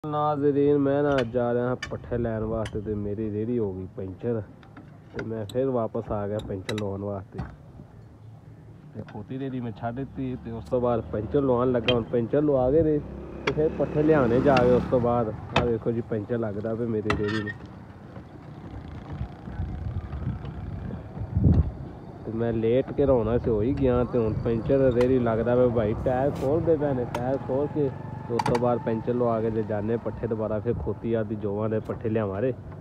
नाज़रीन मैं ना जा रहा पट्ठे लैन वास्ते तो मेरी रेहड़ी हो गई पंचर तो मैं फिर वापस आ गया पंचर लवाने वास्ते। खोती रेहड़ी में छड़ दी तो उस तो बाद पंचर लवान लगा हूँ। पंचर लवा गए तो फिर पट्ठे लियाने जा गए। उस तो बाद आ देखो जी पंचर लगता पे मेरी रेहड़ी में। तो मैं लेट के रौना से हो ही गया तो हूँ पंचर रेहड़ी लगता पे भाई टायर खोल दे पैने। टायर खोल के तो उस तो बाद पंचर लवा के जाने पट्ठे दोबारा फिर खोती आदि जोवां दे पट्ठे लियावां।